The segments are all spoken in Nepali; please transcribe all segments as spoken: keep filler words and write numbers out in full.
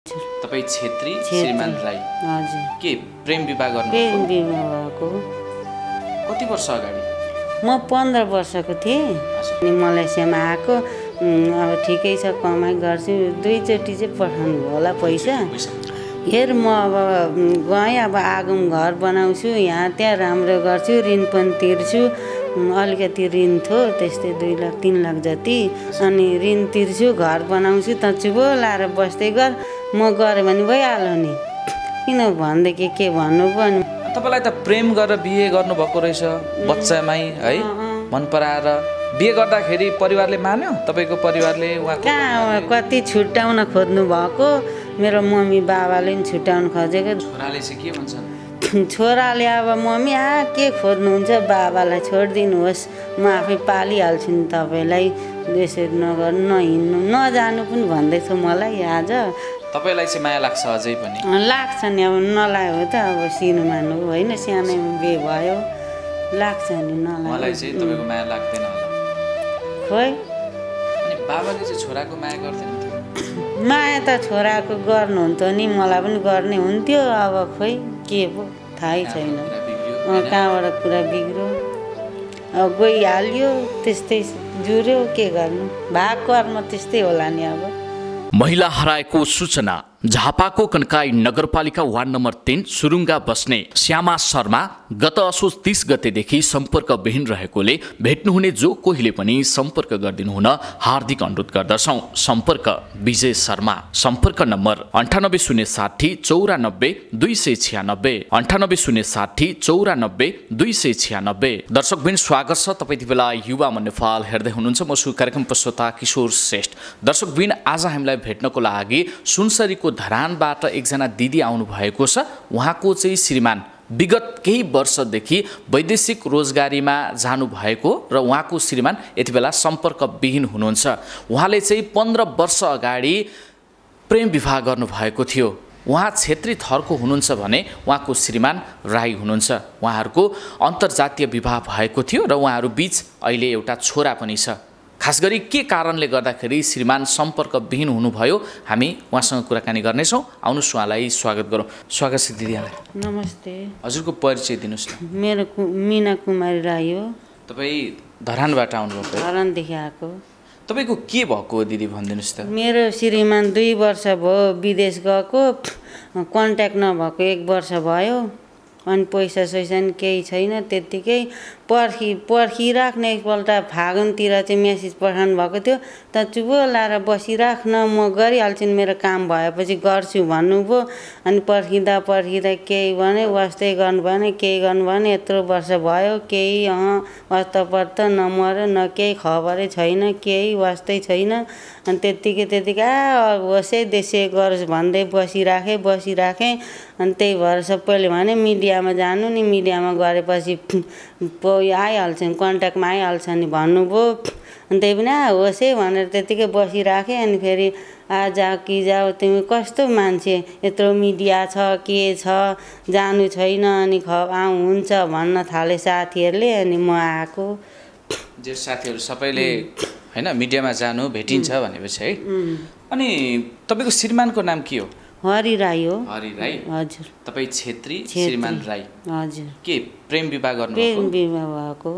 हजुर। तपाईँ छेत्री, श्रीमान राई। हजुर। के प्रेम विवाह गर्नु? प्रेम विवाह भएको। कति वर्ष अगाडि? म पन्ध्र वर्षको थिएँ अनि मलेसियामा आएको। अब ठिकै छ, कमाइ गर्छु। दुईचोटि चाहिँ पठाउनु भयो होला पैसा। हेर म अब गएँ, अब आगोमा घर बनाउँछु, यहाँ त्यहाँ राम्रो गर्छु, ऋण पनि तिर्छु। अलिकति ऋण थियो, त्यस्तै दुई लाख तिन लाख जति। अनि ऋण तिर्छु, घर बनाउँछु, त चुबो लाएर बस्दै गर, म गरेँ भने भइहाल्यो नि। किन भनेदेखि के भन्नु पो। अनि तपाईँलाई त प्रेम गरेर बिहे गर्नुभएको रहेछ बच्चामै है, मन पराएर बिहे गर्दाखेरि परिवारले मान्यो? तपाईँको परिवारले उहाँको कहाँ कति छुट्याउन खोज्नु भएको। मेरो मम्मी बाबाले पनि छुट्याउन खोजेको। छोराले चाहिँ के भन्छन्? छोराले अब मम्मी आ के खोज्नुहुन्छ, बाबालाई छोडिदिनुहोस्, म आफै पालिहाल्छु नि तपाईँलाई, यसरी नगर्नु, नहिँड्नु, नजानु पनि भन्दैछ मलाई आज। तपाईँलाई चाहिँ माया लाग्छ अझै पनि? लाग्छ नि, अब नलाग्यो त अब सिनु मान्नु होइन, सानैमा बिहे भयो, लाग्छ नि। नलाग्यो मलाई चाहिँ तपाईँको माया लाग्दैन होला। खोइ अनि बाबाले चाहिँ छोराको माया गर्दैन? माया त छोराको गर्नुहुन्थ्यो नि, मलाई पनि गर्ने हुन्थ्यो। अब खोइ के पो थाहै छैन। कहाँबाट कुरा बिग्रियो, अब गइहाल्यो, त्यस्तै जुर्यो, के गर्नु, भाग कर्म त्यस्तै होला नि। अब महिला हराएको सूचना। झापाको कन्काई नगरपालिका वार्ड नम्बर तीन सुरुङ्गा बस्ने श्यामा शर्मा गत असोज तीस गतेदेखि सम्पर्कविहीन रहेकोले भेट्नुहुने जो कोहीले पनि सम्पर्क गरिदिनु हुन हार्दिक अनुरोध गर्दछौँ। सम्पर्क विजय शर्मा। सम्पर्क नम्बर अन्ठानब्बे शून्य साठी चौरानब्बे दुई सय छ्यानब्बे अन्ठानब्बे शून्य साठी चौरानब्बे दुई सय छ्यानब्बे। दर्शकबिन स्वागत छ। तपाईँ यति बेला युवा मन नेपाल हेर्दै हुनुहुन्छ। म छु कार्यक्रम प्रस्तोता किशोर श्रेष्ठ। दर्शकबिन आज हामीलाई भेट्नको लागि सुनसरीको धरानबाट एकजना दिदी आउनु भएको छ। उहाँको चाहिँ श्रीमान विगत केही वर्षदेखि वैदेशिक रोजगारीमा जानुभएको र उहाँको श्रीमान यति बेला सम्पर्कविहीन हुनुहुन्छ। उहाँले चाहिँ पन्ध्र वर्ष अगाडि प्रेम विवाह गर्नुभएको थियो। उहाँ छेत्री थरको हुनुहुन्छ भने उहाँको श्रीमान राई हुनुहुन्छ। उहाँहरूको अन्तर्जातीय विवाह भएको थियो र उहाँहरू बीच अहिले एउटा छोरा पनि छ। खास गरी के कारणले गर्दाखेरि श्रीमान सम्पर्कविहीन हुनुभयो, हामी उहाँसँग कुराकानी गर्नेछौँ। आउनुहोस् उहाँलाई स्वागत गरौँ। स्वागत छ दिदी यहाँलाई। नमस्ते। हजुरको परिचय दिनुहोस् न। मेरो मिना कुमारी राई हो। तपाईँ धरानबाट आउनुभएको? धरानदेखि आएको। तपाईँको के भएको हो दिदी भनिदिनुहोस् त। मेरो श्रीमान दुई वर्ष भयो विदेश गएको, कन्ट्याक्ट नभएको एक वर्ष भयो। अनि पैसा सैसा नि केही छैन, त्यत्तिकै पर्खी पर्खिराख्ने। एकपल्ट फागुनतिर चाहिँ मेसेज पठाउनु भएको थियो, त चुबो लाएर बसिराख्न, म गरिहाल्छु नि, मेरो काम भएपछि गर्छु भन्नुभयो। अनि पर्खिँदा पर्खिँदा केही भने वास्तै गर्नु भएन, केही गर्नु भएन। यत्रो वर्ष भयो, केही अँ वास्ता पर्त नमर्यो, न केही खबरै छैन, केही वास्तै छैन। अनि त्यत्तिकै त्यत्तिकै आ होसै देशै गरोस् भन्दै बसिराखेँ बसिराखेँ अनि त्यही भएर सबैले भने मिडियामा जानु नि, मिडियामा गरेपछि आइहाल्छ नि, कन्ट्याक्टमा आइहाल्छ नि भन्नुभयो। अनि त्यही पनि आ होस् है भनेर त्यत्तिकै बसिराखेँ। अनि फेरि आ जाऊ कि जाऊ, तिमी कस्तो मान्छे, यत्रो मिडिया छ के छ, जानु छैन, अनि ख आउँ हुन्छ भन्न थाले साथीहरूले। अनि म आएको। जे साथीहरू सबैले हैन मिडियामा जानु भेटिन्छ भनेपछि है। अनि तपाईँको श्रीमानको नाम के हो? हरि राई हो। हरि राई। हजुर। तपाईँ छेत्री, श्रीमान राई। हजुर। के प्रेम विवाह गर्नु? प्रेम विवाह भएको।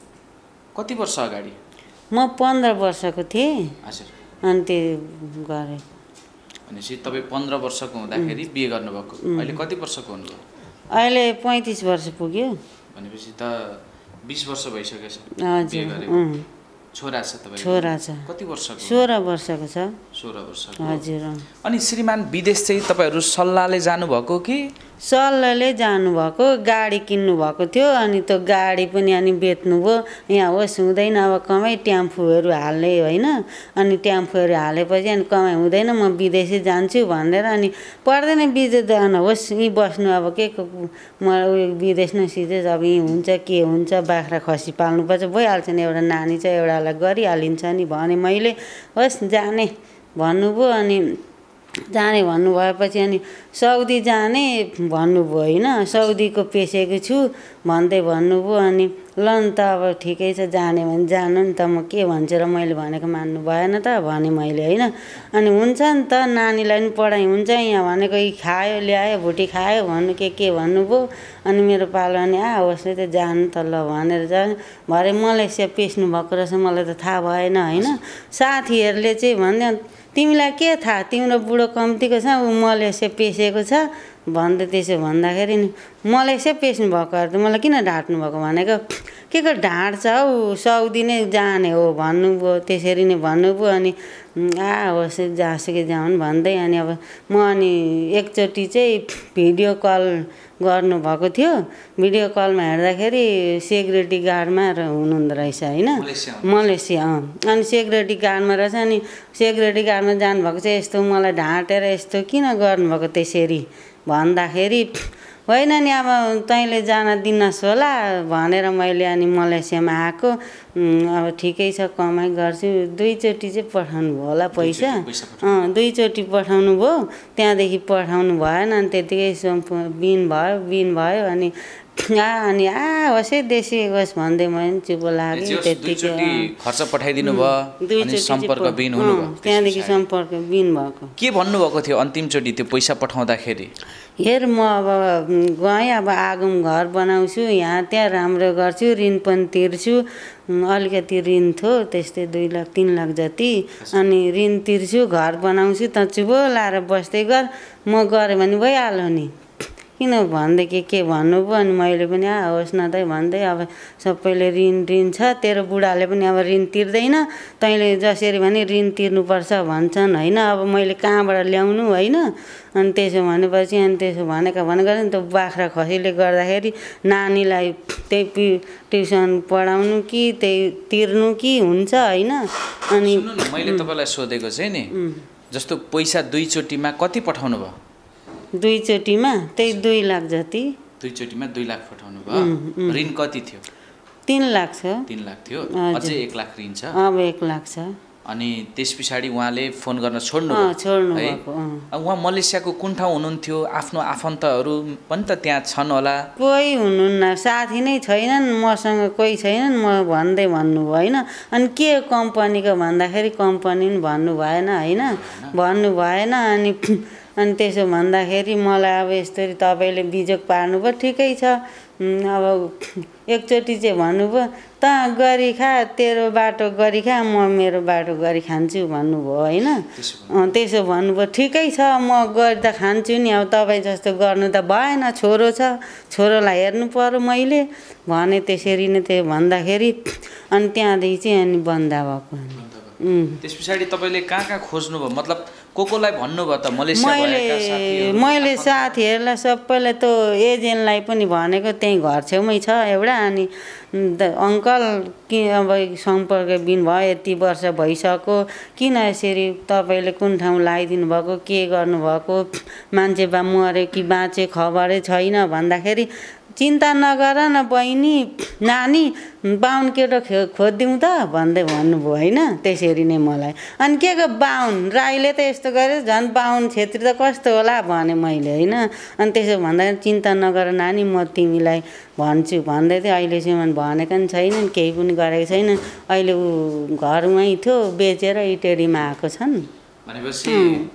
कति वर्ष अगाडि? म पन्ध्र वर्षको थिएँ। हजुर। अनि त्यो गरेँ। भनेपछि तपाईँ पन्ध्र वर्षको हुँदाखेरि बिहे गर्नुभएको। अहिले कति वर्षको हुनुभयो? अहिले पैँतिस वर्ष पुग्यो। भनेपछि त बिस वर्ष भइसकेछ। हजुर। छोरा छ तपाईँ? छोरा छ। कति वर्षको? सोह्र वर्षको छ। सोह्र वर्षको। हजुर। अनि श्रीमान विदेश चाहिँ तपाईँहरू सल्लाहले जानुभएको कि? सल्लाहले जानुभएको। गाडी किन्नु भएको थियो, अनि त्यो गाडी पनि अनि बेच्नुभयो। यहाँ होस् हुँदैन अब कमाइ, ट्याम्फूहरू हाल्ने होइन। अनि ट्याम्फूहरू हालेपछि अनि कमाइ हुँदैन, म विदेशै जान्छु भनेर। अनि पर्दैन विदेश जान, होस् यहीँ बस्नु, अब के म उयो विदेश न सिधै अब यहीँ हुन्छ के हुन्छ, बाख्रा खसी पाल्नुपर्छ, भइहाल्छ नि, एउटा नानी चाहिँ एउटालाई गरिहालिन्छ नि भने मैले। होस् जाने भन्नुभयो। अनि जाने भन्नुभएपछि अनि साउदी जाने भन्नुभयो होइन, साउदीको पेसेको छु भन्दै भन्नुभयो। अनि ल नि त अब ठिकै छ, जाने भने जानु नि त, म के भन्छु र मैले भनेको मान्नु भएन त भने मैले होइन। अनि हुन्छ नि त, नानीलाई पनि पढाइ हुन्छ यहाँ भनेको, यी खायो ल्यायो भुटी खायो भन्नु के के भन्नुभयो। अनि मेरो पालो अनि आ होस् त जानु त ल भनेर जानु भरे मलेसिया पेस्नु भएको रहेछ, मलाई त थाहा भएन होइन। साथीहरूले चाहिँ भन्दै तिमीलाई के थाहा, तिम्रो बुढो कम्तीको छ ऊ मलेसिया पेसेको छ भन्दै। त्यसो भन्दाखेरि नि मलेसिया पेस्नु भएकोहरू त मलाई किन ढाँट्नु भएको भनेको, के को ढाँट्छ हौ, साउदी नै जाने हो भन्नुभयो, त्यसरी नै भन्नुभयो। अनि आ होस् जहाँसुकै जाउन् भन्दै अनि अब म अनि एकचोटि चाहिँ भिडियो कल गर्नुभएको थियो। भिडियो कलमा हेर्दाखेरि सेक्युरिटी गार्डमा हुनुहुँदो रहेछ होइन, मलेसिया। अँ अनि सेक्युरिटी गार्डमा रहेछ। अनि सेक्युरिटी गार्डमा जानुभएको चाहिँ यस्तो मलाई ढाँटेर यस्तो किन गर्नुभएको त्यसरी भन्दाखेरि, होइन नि अब तैँले जान दिनुहोस् होला भनेर मैले अनि मलेसियामा आएको। अब ठिकै छ कमाइ गर्छु। दुईचोटि चाहिँ पठाउनु भयो होला पैसा, अँ दुईचोटि पठाउनु भयो, त्यहाँदेखि पठाउनु भएन। अनि त्यतिकै बिन भयो बिन भयो अनि आ अनि आ होस् है देशी होस् भन्दै मैले चुप लाग्यो। त्यतिकै खर्च पठाइदिनु भयो अनि सम्पर्क बिन हुनु भयो, त्यहाँदेखि सम्पर्क बिन भएको। के भन्नुभएको थियो अन्तिमचोटि त्यो पैसा पठाउँदाखेरि? हेर म अब गएँ, अब आगोम घर बनाउँछु यहाँ त्यहाँ, राम्रो गर्छु, ऋण पनि तिर्छु, अलिकति ऋण थियो त्यस्तै दुई लाख तिन लाख जति। अनि ऋण तिर्छु, घर बनाउँछु, त चुप लाएर बस्दै गर, म गरेँ भने भइहाल्यो नि किन भन्दै के के भन्नुभयो। अनि मैले पनि आ होस् न त भन्दै, अब सबैले ऋण ऋण छ, तेरो बुढाले पनि अब ऋण तिर्दैन, तैँले जसरी भने ऋण तिर्नुपर्छ भन्छन् होइन। अब मैले कहाँबाट ल्याउनु होइन। अनि त्यसो भनेपछि अनि त्यसो भनेको भनेको नि त बाख्रा खसीले गर्दाखेरि नानीलाई त्यही पि ट्युसन पढाउनु कि त्यही तिर्नु कि हुन्छ होइन। अनि मैले तपाईँलाई सोधेको चाहिँ नि, जस्तो पैसा दुईचोटिमा कति पठाउनु भयो? दुईचोटिमा त्यही दुई लाख जति। दुईचोटिमा दुई लाख पठाउनु भयो। ऋण कति थियो? तिन लाख छ। तिन लाख थियो, अझै एक लाख ऋण छ। अब एक लाख छ। अनि त्यस पछाडि उहाँले फोन गर्न छोड्नु छोड्नु है। उहाँ मलेसियाको कुन ठाउँ हुनुहुन्थ्यो? आफ्नो आफन्तहरू पनि त त्यहाँ छन् होला? कोही हुनुहुन्न, साथी नै छैनन् मसँग, कोही छैनन्। म भन्दै भन्नुभयो होइन। अनि के कम्पनीको भन्दाखेरि कम्पनी पनि भन्नु भएन होइन, भन्नु भएन। अनि अनि त्यसो भन्दाखेरि मलाई अब यस्तरी तपाईँले बिजोग पार्नुभयो, ठिकै छ। अब एकचोटि चाहिँ भन्नुभयो त गरी खा, तेरो बाटो गरी खा, म मेरो बाटो गरी खान्छु भन्नुभयो होइन। त्यसो भन्नुभयो, ठिकै छ म गरी त खान्छु नि, अब तपाईँ जस्तो गर्नु त भएन, छोरो छ, छोरोलाई हेर्नु पर्यो मैले भने। त्यसरी नै त्यो भन्दाखेरि अनि त्यहाँदेखि चाहिँ अनि बन्दा भएको। त्यस पछाडि तपाईँले कहाँ कहाँ खोज्नुभयो? मतलब को कोलाई भन्नुभयो त? मलेसिया मैले मैले साथीहरूलाई सबैलाई त्यो एजेन्टलाई पनि भनेको, त्यहीँ घर छेउमै छ एउटा। अनि अङ्कल कि अब सम्पर्क बिन भयो, यति वर्ष भइसक्यो, किन यसरी तपाईँले कुन ठाउँ लगाइदिनु भएको, के गर्नुभएको, मान्छे बा मऱ्यो कि बाँचे खबरै छैन भन्दाखेरि, चिन्ता नगर न बहिनी, नानी बाहुन केटो खो खोजिदिउँ त भन्दै भन्नुभयो होइन। त्यसरी नै मलाई अनि के को बाहुन, राईले त यस्तो गरे झन् बाहुन छेत्री त कस्तो होला भने मैले होइन। अनि त्यसो भन्दाखेरि चिन्ता नगर नानी, म तिमीलाई भन्छु भन्दै थियो। अहिलेसम्म भनेको पनि छैनन्, केही पनि गरेको छैन। अहिले ऊ घर उहीँ थियो, बेचेर इटेरीमा आएको छन्। भनेपछि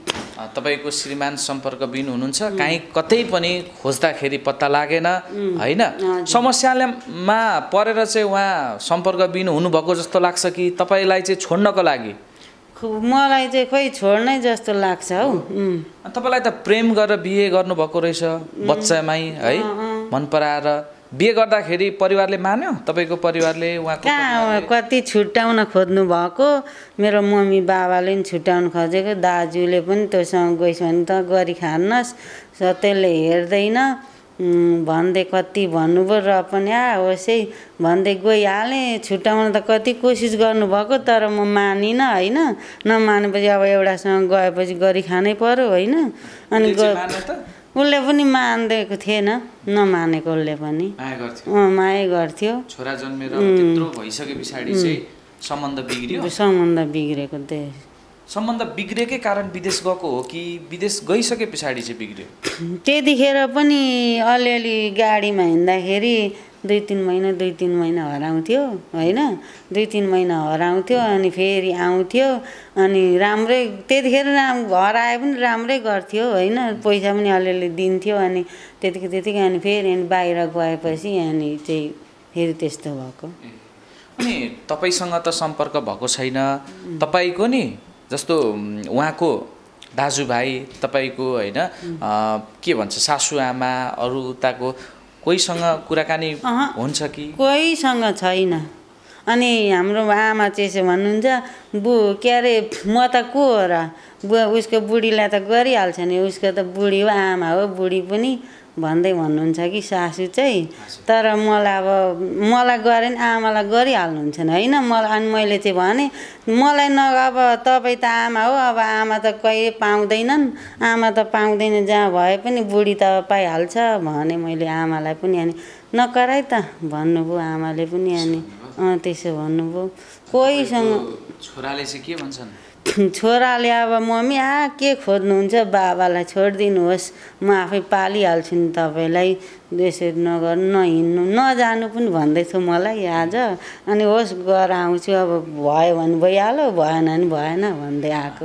तपाईँको श्रीमान सम्पर्कबिन हुनुहुन्छ, काहीँ कतै पनि खोज्दाखेरि पत्ता लागेन होइन। समस्यामा परेर चाहिँ उहाँ सम्पर्कबिन हुनुभएको जस्तो लाग्छ कि तपाईँलाई चाहिँ छोड्नको लागि? मलाई चाहिँ खोइ छोड्नै जस्तो लाग्छ हौ। तपाईँलाई त प्रेम गरेर बिहे गर्नुभएको रहेछ बच्चामै है, मन पराएर बिहे गर्दाखेरि परिवारले मान्यो? तपाईँको परिवारले उहाँको कहाँ कति छुट्याउन खोज्नु भएको, मेरो मम्मी बाबाले पनि छुट्याउन खोजेको, दाजुले पनि तँसँग गइस् भने त गरी खान्नस्, त्यसले हेर्दैन भन्दै कति भन्नुभयो। र पनि आ होस् है भन्दै गइहालेँ। छुट्याउन त कति कोसिस गर्नुभएको, तर म मानिनँ होइन। नमानेपछि अब एउटासँग गएपछि गरी खानै पर्यो होइन। अनि उसले पनि मान्दिएको थिएन, नमानेको उसले पनि माया गर्थ्यो। छोरा जन्मेर त्यत्रो भइसके पछाडि चाहिँ सम्बन्ध बिग्रियो। सम्बन्ध बिग्रेको त्यही सम्बन्ध बिग्रेकै कारण विदेश गएको हो कि विदेश गइसके पछाडि चाहिँ बिग्रियो? त्यतिखेर पनि अलिअलि गाडीमा हिँड्दाखेरि दुई तिन महिना दुई तिन महिना हराउँथ्यो होइन, दुई तिन महिना हराउँथ्यो अनि फेरि आउँथ्यो अनि राम्रै त्यतिखेर राम घर आए पनि राम्रै गर्थ्यो होइन, पैसा पनि अलिअलि दिन्थ्यो अनि त्यतिकै त्यतिकै अनि फेरि अनि बाहिर गएपछि अनि चाहिँ फेरि त्यस्तो भएको। अनि तपाईँसँग त सम्पर्क भएको छैन, तपाईँको नि जस्तो उहाँको दाजुभाइ तपाईँको होइन के भन्छ सासुआमा अरू उताको कोहीसँग कुराकानी हुन्छ कि? कोहीसँग छैन। अनि हाम्रो आमा चाहिँ यसो भन्नुहुन्छ, बु के अरे म त को हो र, बुवा उसको बुढीलाई त गरिहाल्छ नि, उसको त बुढी हो आमा हो बुढी पनि भन्दै भन्नुहुन्छ कि सासु चाहिँ। तर मलाई अब मलाई गरे नि आमालाई गरिहाल्नुहुन्छ नि होइन। मलाई अनि मैले चाहिँ भने मलाई न अब तपाईँ त आमा हो, अब आमा त कहिले पाउँदैनन्, आमा त पाउँदैन जहाँ भए पनि बुढी त पाइहाल्छ भने मैले आमालाई पनि। अनि नकराइ त भन्नुभयो आमाले पनि अनि अँ त्यसो भन्नुभयो। कोहीसँग छोराले चाहिँ के भन्छन्? छोराले अब मम्मी आ के खोज्नुहुन्छ, बाबालाई छोडिदिनुहोस्, म आफै पालिहाल्छु नि तपाईँलाई, यसरी नगर्नु नहिँड्नु नजानु पनि भन्दैछ मलाई आज। अनि होस् गएर आउँछु, अब भयो भने भइहाल्यो भएन भने भएन भन्दै आएको।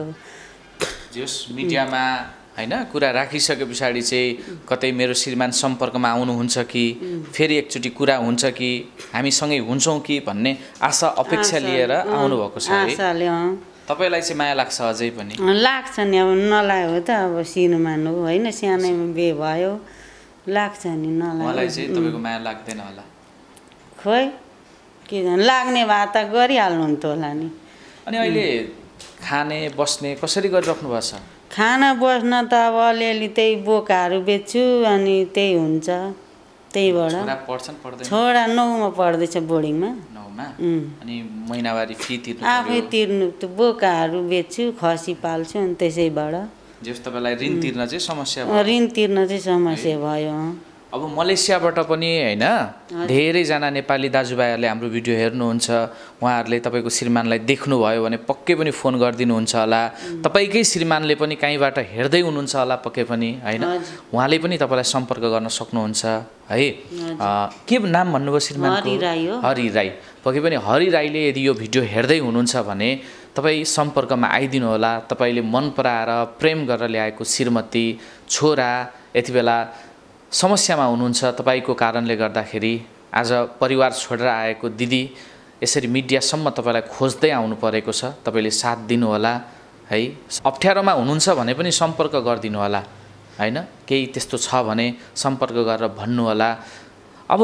जस मिडियामा होइन कुरा राखिसके पछाडि चाहिँ कतै मेरो श्रीमान सम्पर्कमा आउनुहुन्छ कि फेरि एकचोटि कुरा हुन्छ कि हामीसँगै हुन्छौँ कि भन्ने आशा अपेक्षा लिएर आउनुभएको छ है? आशाले अँ। तपाईँलाई चाहिँ माया लाग्छ अझै पनि? लाग्छ नि, अब नलाग्यो त अब सिनुमान हो होइन, सानैमा बिहे भयो लाग्छ नि, नलाग्यो मलाई चाहिँ तपाईँको माया लाग्दैन होला? खोइ के जाने, लाग्ने भए त गरिहाल्नु त होला नि। अनि अहिले खाने बस्ने कसरी गरिराख्नु भएको छ? खाना बस्न त अब अलिअलि त्यही बोकाहरू बेच्छु अनि त्यही हुन्छ त्यहीबाट। छोरा पढ्छन् पढ्दैन? छोरा नौमा पढ्दैछ बोर्डिङमा। नौमा? अनि महिनावारी फी तिर्नु आफै तिर्नु, त्यो बोकाहरू बेच्छु, खसी पाल्छु अनि त्यसैबाट। जस तपाईँलाई ऋण तिर्न चाहिँ समस्या भयो? ऋण तिर्न चाहिँ समस्या भयो। अब मलेसियाबाट पनि होइन धेरैजना नेपाली दाजुभाइहरूले हाम्रो भिडियो हेर्नुहुन्छ, उहाँहरूले तपाईँको श्रीमानलाई देख्नुभयो भने पक्कै पनि फोन गरिदिनुहुन्छ होला, तपाईँकै श्रीमानले पनि कहीँबाट हेर्दै हुनुहुन्छ होला पक्कै पनि होइन, उहाँले पनि तपाईँलाई सम्पर्क गर्न सक्नुहुन्छ है। के नाम भन्नुभयो श्रीमानको? हरि राई हो। हरि राई। पक्कै पनि हरि राईले यदि यो भिडियो हेर्दै हुनुहुन्छ भने तपाईँ सम्पर्कमा आइदिनु होला। तपाईँले मन पराएर प्रेम गरेर ल्याएको श्रीमती छोरा यति बेला समस्यामा हुनुहुन्छ तपाईँको कारणले गर्दाखेरि, आज परिवार छोडेर आएको दिदी यसरी मिडियासम्म तपाईँलाई खोज्दै आउनु परेको छ, तपाईँले साथ दिनुहोला है। अप्ठ्यारोमा हुनुहुन्छ भने पनि सम्पर्क गरिदिनु होला होइन, केही त्यस्तो छ भने सम्पर्क गरेर भन्नुहोला। अब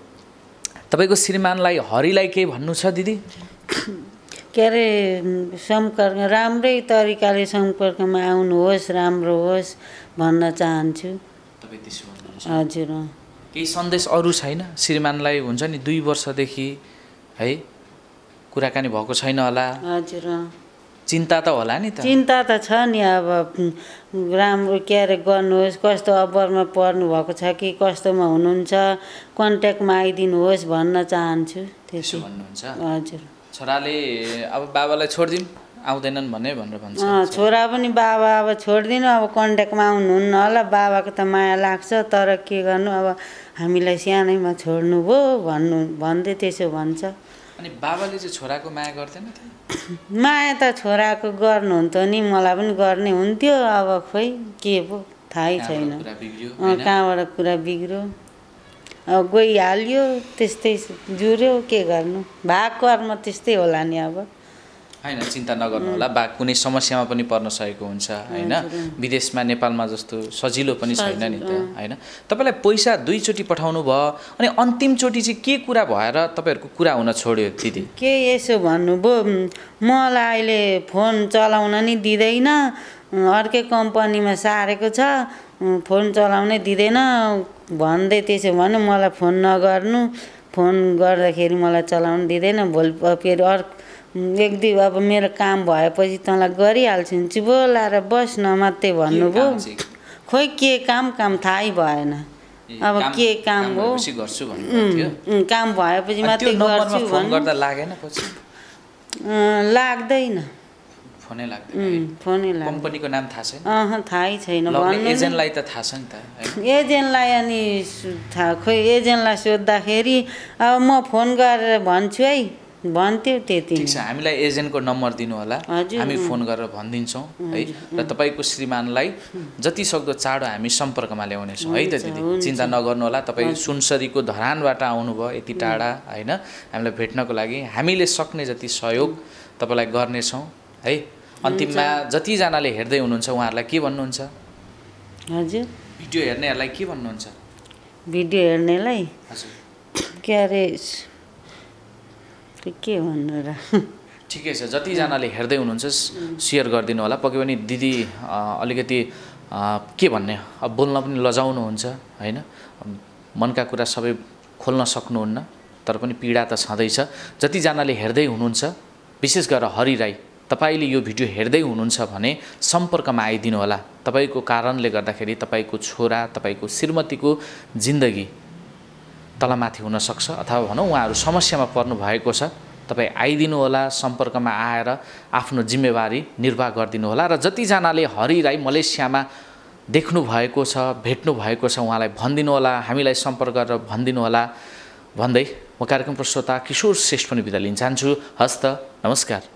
तपाईँको श्रीमानलाई हरिलाई केही भन्नु छ दिदी? के अरे सम्पर्क राम्रै तरिकाले सम्पर्कमा आउनुहोस्, राम्रो होस् भन्न चाहन्छु। तपाईँ त्यसो भन्नुहुन्छ? हजुर। केही सन्देश अरू छैन श्रीमानलाई? हुन्छ नि दुई वर्षदेखि है कुराकानी भएको छैन होला? हजुर। चिन्ता त होला नि त? चिन्ता त छ नि, अब राम्रो के अरे गर्नुहोस्, कस्तो अब्बरमा पर्नु भएको छ कि कस्तोमा हुनुहुन्छ, कन्ट्याक्टमा आइदिनुहोस् भन्न चाहन्छु। त्यसो भन्नुहुन्छ? हजुर। छोराले अब बाबालाई छोडिदिउँ आउँदैनन् भन्ने भनेर भन्छ? छोरा पनि बाबा अब छोडिदिनु, अब कन्ट्याक्टमा आउनुहुन्न होला, बाबाको त माया लाग्छ तर के गर्नु, अब हामीलाई सानैमा छोड्नुभयो भन्नु भन्दै त्यसो भन्छ। अनि बाबाले चाहिँ छोराको माया गर्दैन थियो? माया त छोराको गर्नुहुन्थ्यो नि, मलाई पनि गर्ने हुन्थ्यो, अब खोइ के पो थाहै छैन कहाँबाट कुरा बिग्रियो, अब गइहाल्यो त्यस्तै जुर्यो, के गर्नु, भाग कर्म त्यस्तै होला नि। अब होइन चिन्ता नगर्नु होला, बा कुनै समस्यामा पनि पर्न सकेको हुन्छ होइन, विदेशमा नेपालमा जस्तो सजिलो पनि छैन नि त होइन। तपाईँलाई पैसा दुईचोटि पठाउनु भयो, अनि अन्तिमचोटि चाहिँ के कुरा भएर तपाईँहरूको कुरा हुन छोड्यो दिदी? के यसो भन्नुभयो, मलाई अहिले फोन चलाउन नि दिँदैन, अर्कै कम्पनीमा सारेको छ, फोन चलाउनै दिँदैन भन्दै त्यसो भन्यो। मलाई फोन नगर्नु, फोन गर्दाखेरि मलाई चलाउन दिँदैन, भोलि फेरि अर्को एक दुई अब मेरो काम भएपछि तँलाई गरिहाल्छु नि, चुप लाएर बस् न मात्रै भन्नुभयो। खोइ के काम काम थाहै भएन, अब के काम हो, काम भएपछि मात्रै गर्छु भन्नु। फोन गर्दा लागेन पछि? लाग्दैन, फोनै लाग्दैन फोनै लाग्दैन कम्पनीको नाम थाहा छैन अह थाहै छैन भन्नु एजेन्टलाई त थाहा छ नि त हैन एजेन्टलाई अनि थाहा खोइ एजेन्टलाई सोद्धाखेरि अब म फोन गरेर भन्छु है भन्थ्यो त्यति ठिक छ हामीलाई एजेन्टको नम्बर दिनु होला हामी फोन गरेर भनिदिन्छौँ है र तपाईँको श्रीमानलाई जति सक्दो चाँडो हामी सम्पर्कमा ल्याउनेछौँ है त दिदी चिन्ता नगर्नु होला तपाईँ सुनसरीको धरानबाट आउनुभयो यति टाढा होइन हामीलाई भेट्नको लागि हामीले सक्ने जति सहयोग तपाईँलाई गर्नेछौँ है अन्तिममा जतिजनाले हेर्दै हुनुहुन्छ उहाँहरूलाई के भन्नुहुन्छ हजुर भिडियो हेर्नेहरूलाई के भन्नुहुन्छ भिडियो हेर्नेलाई हजुर के अरे के भन्नु र ठिकै छ जतिजनाले हेर्दै हुनुहुन्छ सेयर गरिदिनु होला पक्कै पनि दिदी अलिकति के भन्ने अब बोल्न पनि लजाउनुहुन्छ होइन मनका कुरा सबै खोल्न सक्नुहुन्न तर पनि पीडा त छँदैछ जतिजनाले हेर्दै हुनुहुन्छ विशेष गरेर हरि राई तपाईँले यो भिडियो हेर्दै हुनुहुन्छ भने सम्पर्कमा आइदिनु होला तपाईँको कारणले गर्दाखेरि तपाईँको छोरा तपाईँको श्रीमतीको जिन्दगी तलमाथि हुनसक्छ अथवा भनौँ उहाँहरू समस्यामा पर्नु भएको छ तपाईँ आइदिनु होला सम्पर्कमा आएर आफ्नो जिम्मेवारी निर्वाह गरिदिनु होला र जतिजनाले हरि राई मलेसियामा देख्नु भएको छ भेट्नु भएको छ उहाँलाई भनिदिनु होला हामीलाई सम्पर्क गरेर भनिदिनु होला भन्दै म कार्यक्रम प्रस्तोता किशोर श्रेष्ठ पनि बिदा लिन चाहन्छु हस्त नमस्कार।